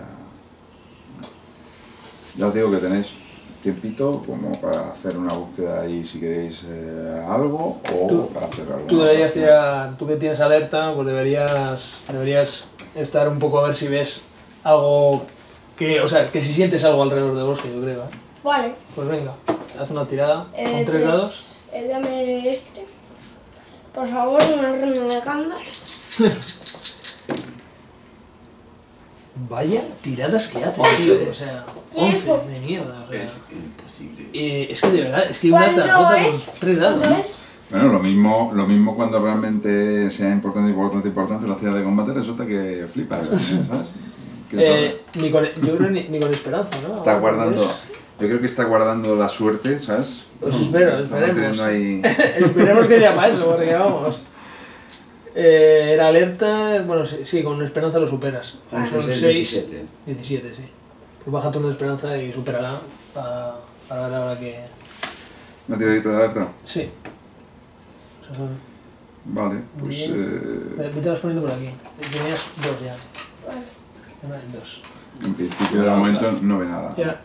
S2: ya os digo que tenéis tiempito como para hacer una búsqueda ahí si queréis eh, algo o
S1: Tú-
S2: para hacer algo.
S1: Tú deberías tirar, tú que tienes alerta, pues deberías, deberías estar un poco a ver si ves algo que, o sea, que si sientes algo alrededor del bosque, yo creo, ¿eh?
S3: Vale.
S1: Pues venga, haz una tirada
S3: Eh,
S1: con tres dados.
S3: eh, dame este. Por favor, una runa de Gandalf.
S1: Vaya tiradas que haces, tío, o sea, once de mierda, o sea.
S4: Es imposible.
S1: Eh, es que de verdad, es que una
S3: ¿Cuánto
S1: tras otra
S3: es?
S1: con tres dados,
S3: ¿Cuánto
S1: ¿no?
S3: es?
S2: Bueno, lo mismo, lo mismo cuando realmente sea importante, importante, importante la actividad de combate, resulta que flipas, ¿sabes? ¿Quieres
S1: Eh, ni con, yo creo ni, ni con esperanza, ¿no?
S2: Está
S1: Ahora,
S2: guardando,
S1: pues,
S2: yo creo que está guardando la suerte, ¿sabes?
S1: Pues espero,
S2: Está
S1: esperemos.
S2: manteniendo ahí...
S1: Esperemos que sea para eso, porque vamos. Eh, era alerta, bueno, sí, sí, con esperanza lo superas.
S5: Ah,
S1: Son
S5: ese es
S1: seis,
S5: diecisiete.
S1: diecisiete, sí. Pues baja tu esperanza y supérala para, para ver ahora que...
S2: ¿Una tiradita de alerta?
S1: Sí. O sea, son-
S2: Vale, pues...
S1: Bien.
S2: Eh,
S1: Vete las poniendo por aquí. Tenías dos ya.
S3: Vale.
S1: Una, dos.
S2: en principio de momento no ve nada.
S1: Y ahora,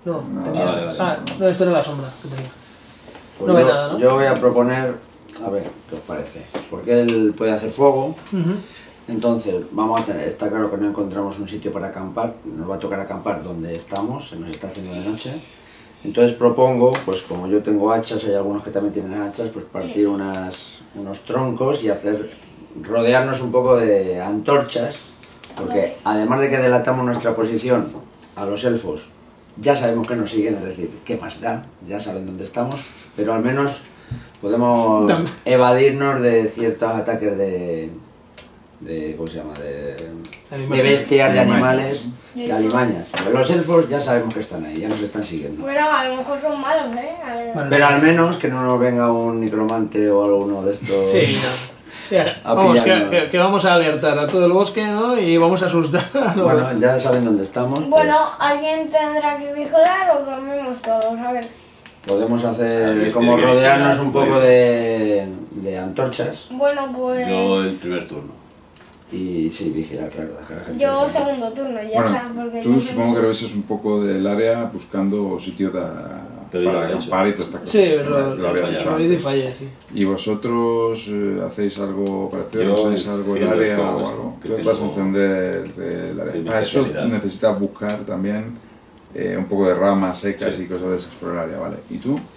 S1: No,
S2: No,
S1: tenía...
S4: vale, vale.
S1: Ah, no, esto era la sombra que tenía.
S5: Pues
S1: No ve
S5: yo,
S1: nada, ¿no?
S5: yo voy a proponer, a ver, ¿qué os parece? Porque él puede hacer fuego,
S1: Ujú.
S5: entonces vamos a tener, está claro que no encontramos un sitio para acampar, nos va a tocar acampar donde estamos, se nos está haciendo de noche. Entonces propongo, pues como yo tengo hachas, hay algunos que también tienen hachas, pues partir unas, unos troncos y hacer, rodearnos un poco de antorchas, porque además de que delatamos nuestra posición a los elfos, ya sabemos que nos siguen, es decir, ¿qué más da? Ya saben dónde estamos, pero al menos podemos evadirnos de ciertos ataques de, de ¿cómo se llama? De, de bestias, de animales, de alimañas. Pero los elfos ya sabemos que están ahí, ya nos están siguiendo.
S3: Bueno, a lo mejor son malos, ¿eh? A ver.
S1: Vale.
S5: Pero al menos que no nos venga un necromante o alguno de estos...
S1: Sí, no. Sí, vamos, que, que, que vamos a alertar a todo el bosque, ¿no? Y vamos a asustar. ¿No?
S5: Bueno, ya saben dónde estamos.
S3: Bueno,
S5: pues
S3: alguien tendrá que vigilar o dormimos todos, a ver.
S5: podemos hacer
S4: Alguien
S5: como
S4: tiene que
S5: rodearnos
S4: vigilar,
S5: un poco
S4: pues.
S5: de, de antorchas
S3: Bueno, pues...
S4: Yo el primer turno.
S5: y sí, vigilar, claro. Dejar a la gente
S3: Yo
S5: tranquila.
S3: segundo turno, ya
S2: Bueno,
S3: está. Porque
S2: tú
S3: yo
S2: supongo que
S3: soy-
S2: revisas un poco del área buscando sitio de,
S4: Pero ya
S2: para
S4: lo he
S2: acampar y todas estas cosas.
S1: Sí,
S2: que
S1: lo,
S2: lo había
S4: lo-
S2: dicho
S1: lo
S2: antes.
S1: hice y fallé, sí.
S2: ¿Y vosotros eh, hacéis algo parecido?
S4: Yo
S2: ¿Hacéis algo del
S4: enciendo el
S2: área
S4: fuego
S2: o
S4: este,
S2: algo?
S4: que
S2: Tú
S4: tengo-
S2: vas a encender el área.
S4: que es mi
S2: Para eso
S4: especialidad.
S2: necesitas buscar también eh, un poco de ramas secas
S4: Sí.
S2: y cosas de esas por el área, ¿vale? ¿Y tú?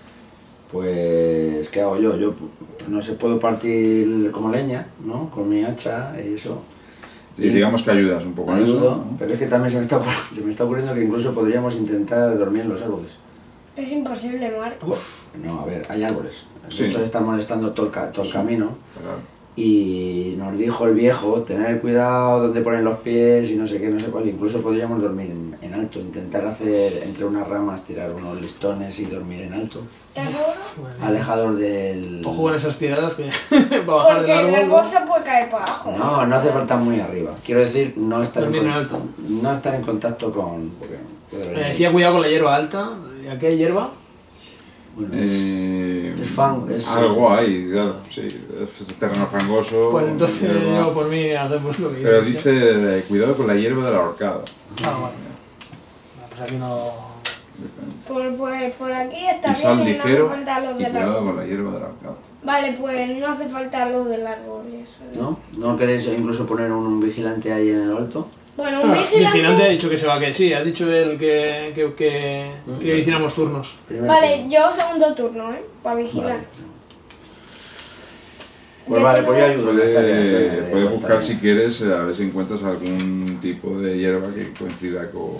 S5: Pues, ¿qué hago yo? Yo, no sé, puedo partir como leña, ¿no? Con mi hacha y eso.
S2: Sí,
S5: Y
S2: digamos que ayudas un poco en eso,
S5: ayudo,
S2: ¿no?
S5: pero es que también se me, está, ocurriendo- se me está ocurriendo que incluso podríamos intentar dormir en los árboles.
S3: Es imposible, Marc.
S5: No, a ver, hay árboles.
S2: Sí.
S5: Muchos están molestando todo el, ca- todo el camino.
S2: Está claro.
S5: Y nos dijo el viejo tener cuidado donde ponen los pies y no sé qué, no sé cuál. Incluso podríamos dormir en, en alto, intentar hacer entre unas ramas, tirar unos listones y dormir en alto.
S3: ¿Estás seguro?
S1: Bueno,
S5: Alejador del...
S1: ojo con esas tiradas que para bajar
S3: Porque
S1: del
S3: el
S1: árbol.
S3: árbol se puede caer para abajo.
S5: No, no hace falta muy arriba. Quiero decir, no estar, en,
S1: Dormir en
S5: con-
S1: alto.
S5: no estar en contacto con... Porque puede
S1: Me
S5: venir-
S1: decía cuidado con la hierba alta. ¿Y a qué hierba?
S5: bueno, es-
S2: Eh,
S5: es fan- es-
S2: algo hay, claro, sí, es terreno fangoso.
S1: Pues entonces
S2: hierba.
S1: yo por mí hacemos lo que
S2: Pero
S1: dice.
S2: dice, eh, cuidado con la hierba del ahorcado.
S1: Ah, bueno. Bueno, pues aquí no...
S3: Por, pues, por aquí está
S2: Y sal
S3: bien y no hace
S2: ligero
S3: falta los
S2: y
S3: del
S2: cuidado
S3: árbol.
S2: con la hierba del ahorcado.
S3: Vale, pues no hace falta los del árbol. y eso.
S5: ¿No? ¿No queréis incluso poner un, un vigilante ahí en el alto?
S3: Bueno, un
S1: Ah,
S3: vigilante...
S1: vigilante ha dicho que se va, que sí, ha dicho él que, que, que, que hiciéramos turnos.
S5: Primer
S3: Vale,
S5: turno.
S3: yo segundo turno, ¿eh? Para vigilar.
S5: Vale. Pues vale, pues yo ayudo en las tareas.
S2: Puedes,
S5: de- de
S2: puedes buscar
S5: montaña.
S2: si quieres, eh, a ver si encuentras algún tipo de hierba que coincida con,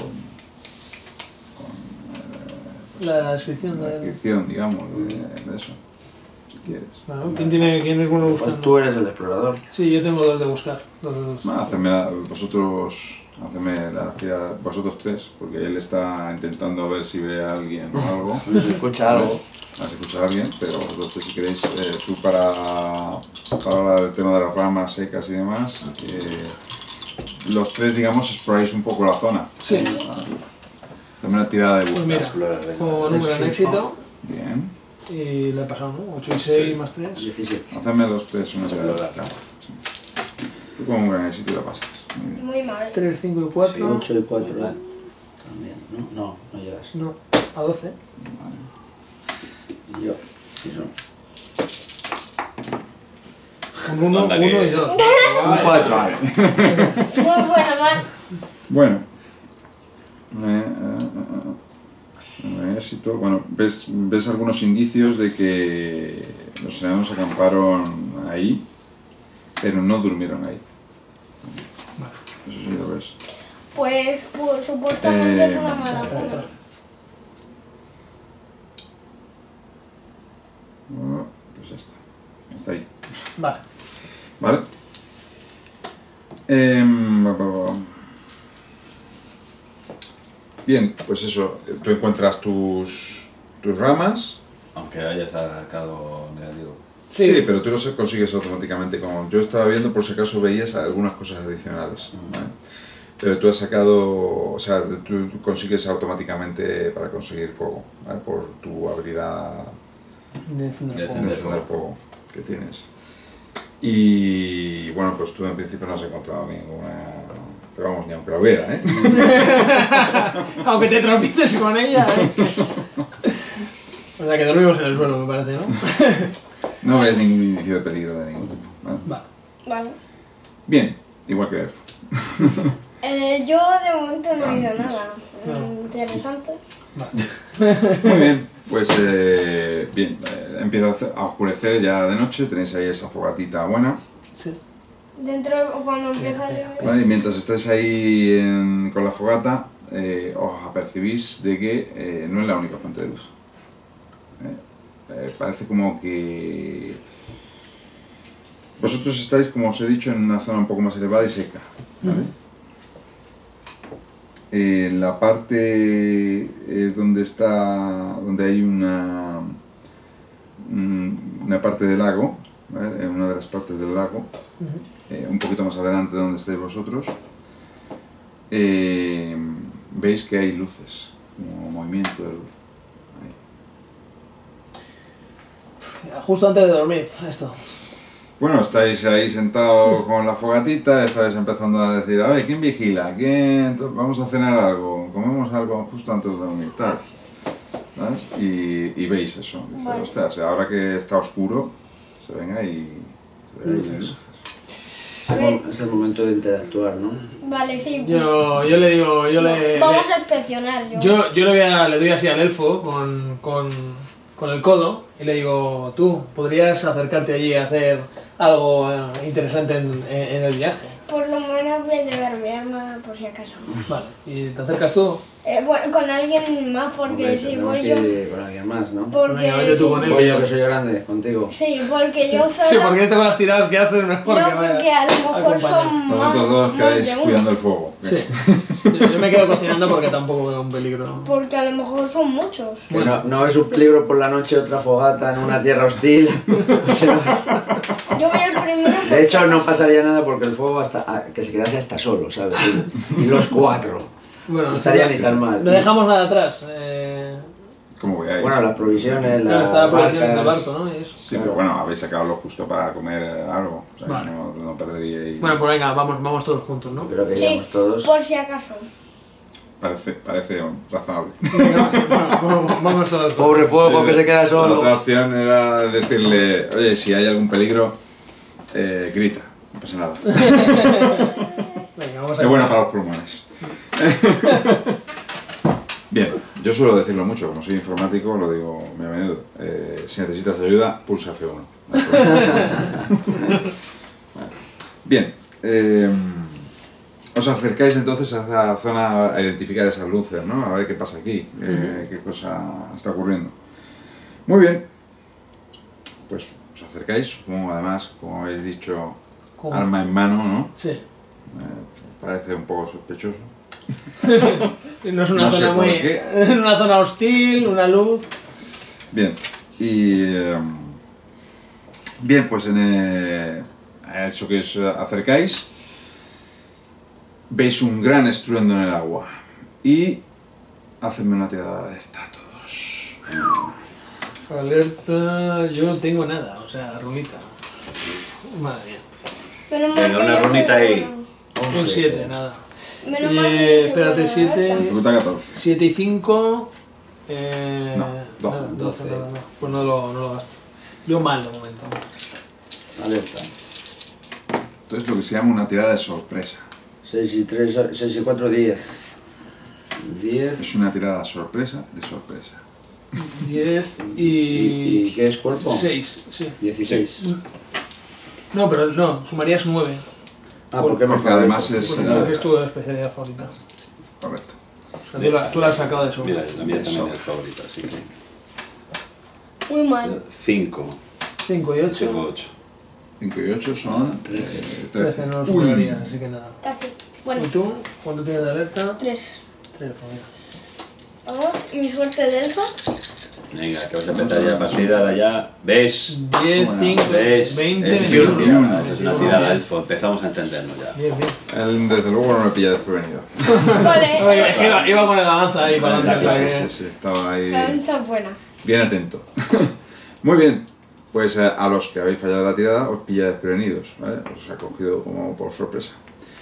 S1: La descripción
S2: la
S1: de...
S2: descripción, digamos, de, de eso. Si quieres.
S1: Bueno, ¿quién, tiene, ¿quién es bueno
S5: Pues
S1: buscando?
S5: tú eres el explorador.
S1: Sí, yo tengo dos de buscar. Dos de dos.
S2: No, hacedme la- vosotros, hacedme la tira, vosotros tres, porque él está intentando ver si ve a alguien o algo.
S5: Si escucha algo.
S2: A ver si escucha a alguien, pero vosotros tres, si queréis, eh, tú para, para el tema de las ramas secas y demás, eh, los tres, digamos, exploráis un poco la zona.
S1: Sí.
S2: Dame una tirada de
S1: Pues
S2: búsqueda.
S1: mira,
S4: explorar, venga.
S1: como número en éxito.
S2: Bien.
S1: Y le he pasado, ¿no? ocho y seis más tres.
S5: diecisiete.
S2: Hacedme los tres una tirada de búsqueda. Sí. Tú como un gran éxito la pasas. Muy bien.
S3: Muy mal.
S1: tres, cinco y cuatro.
S5: ocho y cuatro. También, ¿no? No, no llegas.
S1: No, a doce.
S5: Y yo, sí son.
S1: Con uno,
S4: Anda
S1: uno
S4: que-
S1: y dos.
S5: Un cuatro.
S3: Muy bueno, Marc.
S2: Bueno. Eh, eh, eh, eh, éxito. Bueno, ves, ves algunos indicios de que los enanos acamparon ahí, pero no durmieron ahí. Eso sí lo ves.
S3: Pues, pues supuestamente
S2: Eh,
S3: es una mala zona.
S2: Bueno, pues ya está. Está ahí.
S1: Vale.
S2: ¿Vale? Em, ba, ba, ba. Bien, pues eso, tú encuentras tus, tus ramas.
S4: Aunque hayas sacado negativo.
S2: Sí.
S1: Sí.
S2: pero tú los consigues automáticamente. Como yo estaba viendo, por si acaso veías algunas cosas adicionales. ¿vale? Pero tú has sacado, o sea, tú, tú consigues automáticamente para conseguir fuego, ¿vale? Por tu habilidad
S1: De encender
S4: De
S1: fuego.
S2: de encender fuego que tienes. Y bueno, pues tú en principio no has encontrado ninguna pero vamos, ni aunque lo hubiera, ¿eh?
S1: Aunque te tropieces con ella, ¿eh? O sea que dormimos en el suelo, me parece, ¿no?
S2: No ves ningún indicio de peligro de ningún tipo, ¿vale?
S1: Vale.
S3: Vale.
S2: Bien, igual que el elfo.
S3: Eh, yo de momento no he oído nada.
S1: No.
S3: Interesante.
S1: Vale.
S2: Muy bien, pues eh, bien, eh, empieza a oscurecer ya de noche, tenéis ahí esa fogatita buena.
S1: Sí.
S3: Dentro, cuando empieza a llover.
S2: ¿Vale? Y mientras estáis ahí en- con la fogata, eh, os apercibís de que eh, no es la única fuente de luz. ¿Eh? Eh, parece como que vosotros estáis, como os he dicho, en una zona un poco más elevada y seca. ¿Vale? Eh, en la parte eh, donde está, donde hay una un- una parte del lago, ¿vale? En una de las partes del lago, eh, un poquito más adelante de donde estáis vosotros, eh, veis que hay luces, como movimiento de luz. Ahí.
S1: Justo antes de dormir, esto.
S2: Bueno, estáis ahí sentados con la fogatita, estáis empezando a decir, a ver, ¿quién vigila? ¿Quién? Vamos a cenar algo, comemos algo justo antes de dormir, tal. ¿Sabes? Y, y veis eso, dice,
S3: Vale.
S2: ostras, ahora que está oscuro, se ven ahí, se ven ahí
S1: Luces.
S2: luces.
S3: A ver,
S5: Es el momento de interactuar, ¿no?
S3: vale, sí.
S1: Yo, yo le digo, yo le...
S3: Vamos
S1: le-
S3: a inspeccionar. Yo.
S1: Yo, yo le, voy a, le doy así al elfo con, con, con el codo y le digo, tú, ¿podrías acercarte allí a hacer algo eh, interesante en, en- en el viaje?
S3: Por lo menos voy a llevar mi arma por si acaso.
S1: Vale, ¿y te acercas tú?
S3: Eh, bueno, con alguien más, porque
S5: Hombre,
S3: si
S5: tendremos
S3: voy
S5: que
S3: yo.
S5: ir con alguien más, ¿no?
S3: Porque.
S1: Venga, vete tú
S3: sí,
S1: con él.
S5: Voy yo que soy grande, contigo.
S3: sí, porque yo sola.
S1: Sí, porque esto con las tiradas que haces no es porque
S3: No,
S1: vaya
S3: porque a lo mejor
S1: acompañado.
S3: son más.
S2: Vosotros dos
S3: más
S2: quedáis
S3: de uno.
S2: cuidando el fuego.
S1: Sí, yo, yo me quedo cocinando porque tampoco veo un peligro.
S3: Porque a lo mejor son muchos.
S5: Que no, no es un peligro por la noche otra fogata en una tierra hostil. Se nos-
S3: Yo voy al primero.
S5: De hecho, no pasaría nada porque el fuego hasta ah, que se quedase hasta solo, ¿sabes? Y, y los cuatro.
S1: Bueno,
S5: No estaría ni
S1: no,
S5: tan mal.
S1: no dejamos nada atrás. Eh,
S2: ¿Cómo veáis?
S5: Bueno, las provisiones,
S1: claro,
S5: las
S1: está la provisión del
S5: barcas...
S1: barco, ¿no? Y eso.
S2: Sí, pero bueno, habéis sacado lo justo para comer eh, algo. O sea,
S1: Vale.
S2: no, no perderíais.
S1: Bueno, pues venga, vamos, vamos todos juntos, ¿no?
S5: Creo que
S3: Sí,
S5: íbamos todos.
S3: por si acaso.
S2: Parece, parece um, razonable.
S1: Venga, bueno, vamos, vamos todos.
S5: Pobre fuego que se queda
S2: La
S5: solo.
S2: otra opción era decirle, oye, si hay algún peligro, eh, grita, no pasa nada.
S1: Venga, vamos a
S2: Es bueno para los pulmones. Bien, yo suelo decirlo mucho, como soy informático, lo digo muy a menudo. Eh, si necesitas ayuda, pulsa F uno. No hay problema. Bien, eh, os acercáis entonces a esa zona a identificar esas luces, ¿no? A ver qué pasa aquí, eh, qué cosa está ocurriendo. Muy bien, pues os acercáis, supongo además, como habéis dicho,
S1: ¿Cómo?
S2: arma en mano, ¿no?
S1: Sí.
S2: Eh, parece un poco sospechoso.
S1: No es una
S2: No sé
S1: zona
S2: por
S1: muy.
S2: qué.
S1: Una zona hostil, una luz.
S2: Bien, y eh, bien, pues en eh, a eso que os acercáis, veis un gran estruendo en el agua y hacedme una tirada de alerta a todos.
S1: Alerta. Yo no tengo nada, o sea, runita. Madre mía.
S3: Menos mal
S4: Venga,
S3: que
S4: una
S3: yo
S4: runita
S3: soy
S4: ahí.
S3: buena.
S1: Un siete, nada.
S3: Menos mal que yo
S1: Eh,
S3: soy
S1: espérate,
S3: buena,
S1: siete.
S2: Ruta catorce.
S1: siete y cinco. Eh,
S2: No, doce.
S1: nada,
S5: doce.
S1: nada, no. Pues no lo, no lo gasto. Yo mal de momento.
S5: Alerta.
S2: Entonces lo que se llama una tirada de sorpresa.
S5: seis y tres, seis y cuatro, diez. diez.
S2: Es una tirada sorpresa de sorpresa.
S1: diez
S5: ¿Y,
S1: y.
S5: y qué es cuerpo?
S1: seis, sí.
S5: dieciséis.
S1: No, pero no, sumarías nueve.
S5: Ah, porque me
S2: Porque además es-
S1: Porque
S2: Sí.
S1: es tu especialidad favorita.
S2: Correcto.
S1: O sea, tú, la, tú la has sacado de sobre.
S4: Mira, la mía también es favorita, así que...
S3: Muy mal.
S4: cinco,
S1: cinco y ocho.
S4: tengo ocho.
S2: cinco y ocho son eh,
S1: trece
S2: trece.
S1: no lo
S2: Uy.
S1: superarías, así que nada.
S3: Casi. Bueno,
S1: ¿Y tú? ¿Cuánto tienes de alerta?
S3: tres.
S1: tres, pues mira.
S3: Vamos, y mi suerte de elfa.
S4: Venga, que vas a empezar ya para tirar ya. ¿Ves?
S1: diez,
S2: Bueno,
S1: cinco,
S4: ¿Ves?
S1: veinte,
S4: Es
S1: veintiuno.
S4: una tirada, es una
S1: Veintiuno.
S4: tirada elfo, empezamos a entendernos ya.
S1: Bien, bien.
S2: Él desde luego no me pilla desprevenido.
S3: Vale,
S1: Oye,
S3: eh,
S1: es que iba, iba con la lanza ahí para
S2: Sí,
S1: adelante. para
S2: sí,
S1: que-
S2: sí, sí, estaba ahí
S3: la lanza es buena.
S2: bien atento. Muy bien, pues eh, a los que habéis fallado la tirada os pilla desprevenidos, ¿vale? Os ha cogido como por sorpresa.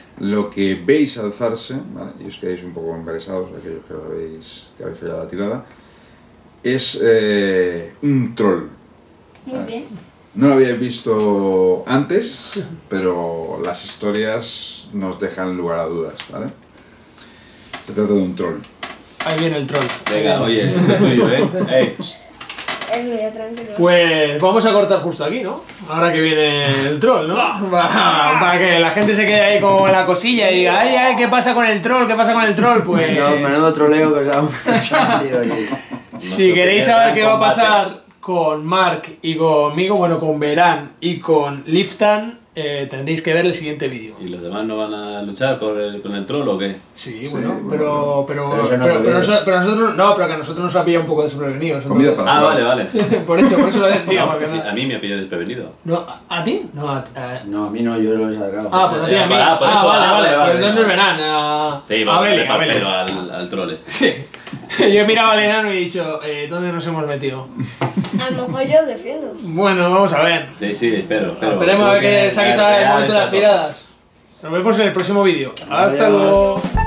S2: lo que veis alzarse, ¿vale? Y os quedáis un poco embelesados, aquellos que, lo habéis, que habéis fallado la tirada, es eh, un troll.
S3: Muy
S2: ¿vale?
S3: bien.
S2: No lo habíais visto antes, pero las historias nos dejan lugar a dudas, ¿vale? Se trata de un troll.
S1: Ahí viene el troll.
S4: Venga, oye, esto es tuyo, ¿eh? Ey.
S3: Es muy tranquilo.
S1: Pues vamos a cortar justo aquí, ¿no? Ahora que viene el troll, ¿no? Va- Para que la gente se quede ahí como en la cosilla y diga, ay, ay, ¿qué pasa con el troll? ¿Qué pasa con el troll? Pues...
S5: Menudo, menudo troleo que os ha os ha salido aquí.
S1: Si queréis saber qué va a pasar con Mark y conmigo, bueno, con Verán y con Liftan, eh, tendréis que ver el siguiente vídeo.
S4: ¿Y los demás no van a luchar por el- con el troll o qué?
S1: Sí,
S2: Sí,
S1: bueno,
S2: bueno.
S1: pero, pero,
S5: Pero eso no
S1: pero,
S5: lo
S1: pero,
S5: veo.
S1: noso- pero nosotros no, pero que a nosotros nos ha pillado un poco desprevenidos.
S2: Comida
S1: entonces-
S2: para
S4: Ah, vale, vale.
S1: por eso, por eso lo decía.
S4: No,
S1: porque
S4: sí,
S1: no-
S4: a mí me ha pillado desprevenido.
S1: no, ¿a, a ti? No, a, a-
S5: No, a mí no, yo lo he sacado.
S1: Ah, pues no tiene a mí.
S4: Ah, por
S1: Ah,
S4: eso,
S1: vale,
S4: ah,
S1: vale,
S4: vale, vale,
S1: pero entonces no es
S4: vale.
S1: Verán. A,
S4: Sí,
S1: a
S4: va a
S1: Beli,
S4: darle
S1: a Beli.
S4: pelo al, al troll este.
S1: Sí. Yo he mirado al enano y he dicho, eh, ¿dónde nos hemos metido?
S3: A lo mejor yo defiendo.
S1: Bueno, vamos a ver.
S4: Sí, sí, espero, espero.
S1: Esperemos a ver
S4: Tú
S1: que
S4: tienes-
S1: saques
S4: ya-
S1: ahora el
S4: ya
S1: momento de las
S4: está todo.
S1: tiradas. Nos vemos en el próximo vídeo. Hasta
S5: Adiós.
S1: luego.